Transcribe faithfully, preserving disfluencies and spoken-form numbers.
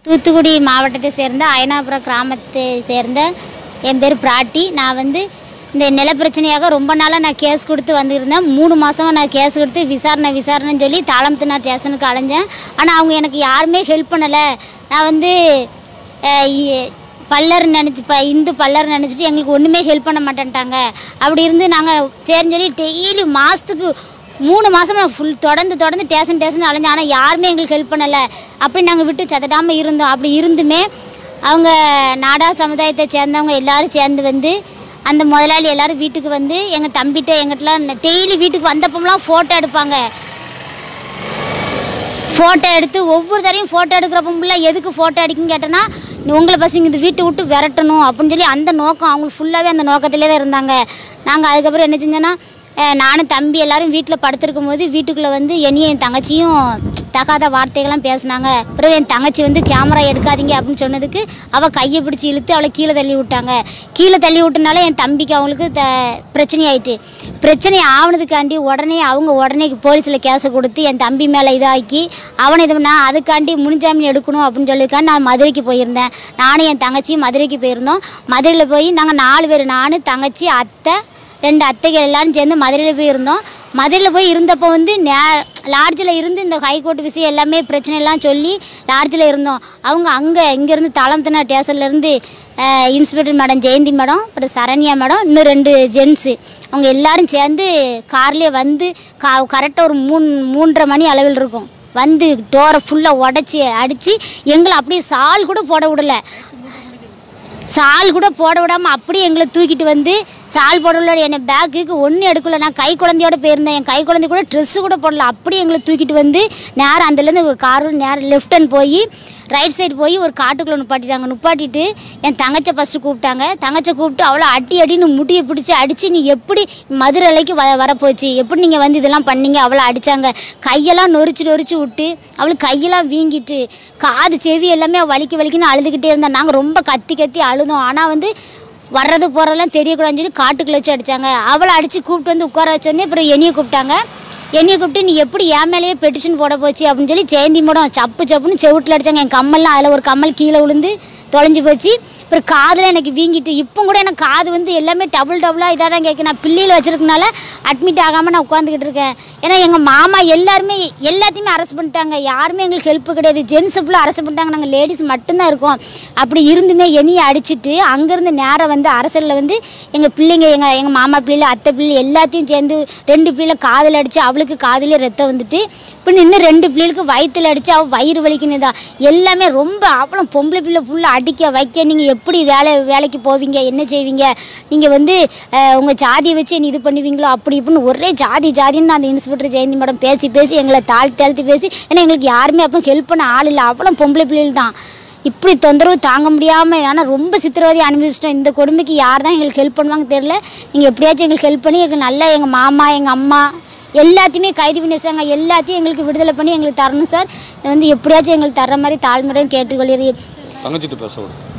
தூத்துக்குடி மாவட்டத்தை சேர்ந்த அயனாபுரம் கிராமத்தை சேர்ந்த என் பேர் பிராட்டி. நான் வந்து இந்த நில பிரச்சனையாக ரொம்ப நாளாக நான் கேஸ் கொடுத்து வந்துருந்தேன். மூணு மாதமாக நான் கேஸ் கொடுத்து விசாரணை விசாரணைன்னு சொல்லி தாளம்தின்னா ஸ்டேஷனுக்கு அலைஞ்சேன். ஆனால் அவங்க எனக்கு யாருமே ஹெல்ப் பண்ணலை. நான் வந்து பல்லர் நினச்சி இப்போ இந்து பல்லர் நினச்சிட்டு எங்களுக்கு ஒன்றுமே ஹெல்ப் பண்ண மாட்டேன்ட்டாங்க. அப்படி இருந்து நாங்கள் சரின்னு சொல்லி டெய்லி மாதத்துக்கு மூணு மாதம் நான் ஃபுல் தொடர்ந்து தொடர்ந்து டேஷன் டேஷன் அலைஞ்சேன். ஆனால் யாருமே எங்களுக்கு ஹெல்ப் பண்ணலை. அப்படி நாங்கள் விட்டு சதடாமல் இருந்தோம். அப்படி இருந்துமே அவங்க நாடார் சமுதாயத்தை சேர்ந்தவங்க எல்லோரும் சேர்ந்து வந்து அந்த முதலாளி எல்லோரும் வீட்டுக்கு வந்து எங்கள் தம்பிகிட்ட எங்கிட்டலாம் டெய்லி வீட்டுக்கு வந்தப்போம்லாம் ஃபோட்டோ எடுப்பாங்க. ஃபோட்டோ எடுத்து ஒவ்வொரு தரையும் ஃபோட்டோ எடுக்கிறப்பெல்லாம் எதுக்கு ஃபோட்டோ அடிக்குன்னு கேட்டேன்னா, உங்களை பசங்க இந்த வீட்டை விட்டு விரட்டணும் அப்படின்னு சொல்லி அந்த நோக்கம் அவங்களுக்கு ஃபுல்லாகவே அந்த நோக்கத்திலே தான் இருந்தாங்க. நாங்கள் அதுக்கப்புறம் என்ன செஞ்சோன்னா, நானும் தம்பி எல்லோரும் வீட்டில் படுத்துருக்கும் போது வீட்டுக்குள்ளே வந்து என்னையும் என் தங்கச்சியும் தகாத வார்த்தைகள்லாம் பேசினாங்க. பிறகு என் தங்கச்சி வந்து கேமரா எடுக்காதீங்க அப்படின்னு சொன்னதுக்கு அவள் கையை பிடிச்சி இழுத்து அவளை கீழே தள்ளி விட்டாங்க. கீழே தள்ளி விட்டனால என் தம்பிக்கு அவங்களுக்கு த பிரச்சனை ஆயிட்டு. பிரச்சனை ஆவனதுக்காண்டி உடனே அவங்க உடனே போலீஸில் கேஸை கொடுத்து என் தம்பி மேலே இதாக்கி அவனை இது நான் அதுக்காண்டி முன்ஜாமீன் எடுக்கணும் அப்படின்னு சொல்லியிருக்காண்டு நான் மதுரைக்கு போயிருந்தேன். நானும் என் தங்கச்சியும் மதுரைக்கு போயிருந்தோம். மதுரையில் போய் நாங்கள் நாலு பேர், நான் தங்கச்சி அத்தை ரெண்டு அத்தைகள் எல்லோரும் சேர்ந்து மதுரையில் போய் இருந்தோம். மதுரையில் போய் இருந்தப்போ வந்து நே லாட்ஜில் இருந்து இந்த ஹைகோர்ட் விஷயம் எல்லாமே பிரச்சனையெல்லாம் சொல்லி லாட்ஜில் இருந்தோம். அவங்க அங்கே இங்கேருந்து தாளம்தின்னா ஸ்டேஷன்லேருந்து இன்ஸ்பெக்டர் மேடம் ஜெயந்தி மேடம், அப்புறம் சரண்யா மேடம், இன்னும் ரெண்டு ஜென்ஸு அவங்க எல்லோரும் சேர்ந்து கார்லேயே வந்து கா கரெக்டாக ஒரு மூணு மூன்றரை மணி அளவில் இருக்கும். வந்து டோரை ஃபுல்லாக உடச்சி அடித்து எங்களை அப்படியே சால் கூட போட விடலை. சால் கூட போட விடாமல் அப்படியே எங்களை தூக்கிட்டு வந்து சால் போட விட என்னை பேக்குக்கு ஒன்றும் எடுக்கல. நான் கை குழந்தையோட போயிருந்தேன். என் கை குழந்தை கூட ட்ரெஸ்ஸு கூட போடல. அப்படியே எங்களை தூக்கிட்டு வந்து நேரம் அந்தலேருந்து கார் நேரம் லெஃப்ட் ஹேண்ட் போய் ரைட் சைடு போய் ஒரு காட்டுக்குள்ளே நுப்பாட்டிட்டாங்க. நுப்பாட்டிட்டு என் தங்கச்சை ஃபஸ்ட்டு கூப்பிட்டாங்க. தங்கச்சை கூப்பிட்டு அவ்வளோ அடி அடின்னு முடியை பிடிச்சி அடித்து, நீ எப்படி மதுரைக்கு வ வரப்போச்சு எப்படி நீங்கள் வந்து இதெல்லாம் பண்ணீங்க அவ்வளோ அடித்தாங்க. கையெல்லாம் நொறிச்சு நொறிச்சு விட்டு அவளுக்கு கையெல்லாம் வீங்கிட்டு காது செவி எல்லாமே வலிக்கு வலிக்குன்னு அழுதுகிட்டே இருந்தேன். நாங்கள் ரொம்ப கத்தி கத்தி அழுதோம். ஆனால் வந்து வர்றது போகிறதெல்லாம் தெரியக்கூடாதுன்னு சொல்லி காட்டுக்குள்ளே வச்சு அடித்தாங்க. அவளை அடித்து கூப்பிட்டு வந்து உட்கார வச்சோடனே அப்புறம் என்னையை கூப்பிட்டாங்க. என்னையை கூப்பிட்டு நீ எப்படி என் மேலேயே பெட்டிஷன் போட போச்சு அப்படின்னு சொல்லி ஜெயந்தி மேடம் சப்பு சப்புன்னு செவுட்டில் அடித்தாங்க. என் கம்மல்லாம் அதில் ஒரு கம்மல் கீழே விழுந்து தொலைஞ்சி போச்சு. அப்புறம் காதில் எனக்கு வீங்கிட்டு இப்போ கூட எனக்கு காது வந்து எல்லாமே டபுள் டபுளாக இதாக தான் கேட்கு. நான் பிள்ளையில் வச்சுருக்கனால அட்மிட் ஆகாமல் நான் உட்காந்துக்கிட்டு இருக்கேன். ஏன்னா எங்கள் மாமா எல்லாருமே எல்லாத்தையுமே அரெஸ்ட் பண்ணிட்டாங்க. யாருமே எங்களுக்கு ஹெல்ப்பு கிடையாது. ஜென்ஸு ஃபுல்லாக அரெஸ்ட் பண்ணிட்டாங்க. நாங்கள் லேடிஸ் மட்டும்தான் இருக்கோம். அப்படி இருந்துமே என்னையை அடிச்சுட்டு அங்கேருந்து நேராக வந்து அரசலில் வந்து எங்கள் பிள்ளைங்க எங்கள் எங்கள் மாமா பிள்ளைல அத்தை பிள்ளை எல்லாத்தையும் சேர்ந்து ரெண்டு பிள்ளைல காதில் அடித்து அவளுக்கு காதிலே ரத்தம் வந்துட்டு இப்போ இன்னும் ரெண்டு பிள்ளைகளுக்கு வயிற்றில் அடித்து அவள் வயிறு வலிக்குன்னுதா எல்லாமே ரொம்ப அவ்வளோ பொம்பளை பிள்ளை ஃபுல்லாக அடிக்க வைக்க நீங்கள் எப்படி வேலை வேலைக்கு போவீங்க என்ன செய்வீங்க நீங்கள் வந்து உங்கள் ஜாதியை வச்சு நீ இது பண்ணுவீங்களோ அப்படி இப்படின்னு ஒரே ஜாதி ஜாதின்னு அந்த இன்ஸ்பெக்டர் ஜெயந்தி மேடம் பேசி பேசி எங்களை தாழ்த்தி தாழ்த்தி பேசி ஏன்னா எங்களுக்கு யாருமே அப்போ ஹெல்ப் பண்ண ஆள் இல்லை. அவ்வளோ பொம்பளை பிள்ளைகள் தான். இப்படி தொந்தரவு தாங்க முடியாமல் ஆனால் ரொம்ப சித்திரவதை அனுபவிச்சிட்டோம். இந்த கொடுமைக்கு யார் தான் எங்களுக்கு ஹெல்ப் பண்ணுவாங்க தெரில. நீங்கள் எப்படியாச்சும் எங்களுக்கு ஹெல்ப் பண்ணி எங்களுக்கு நல்லா எங்கள் மாமா எங்கள் அம்மா எல்லாத்தையுமே கைது பண்ணி வச்சாங்க. எல்லாத்தையும் எங்களுக்கு விடுதலை பண்ணி எங்களுக்கு தரணும் சார். வந்து எப்படியாச்சும் எங்களுக்கு தர்ற மாதிரி தாழ்மையுடன் கேட்டுக்கொள்கிறேன். தங்கச்சிட்டு பேச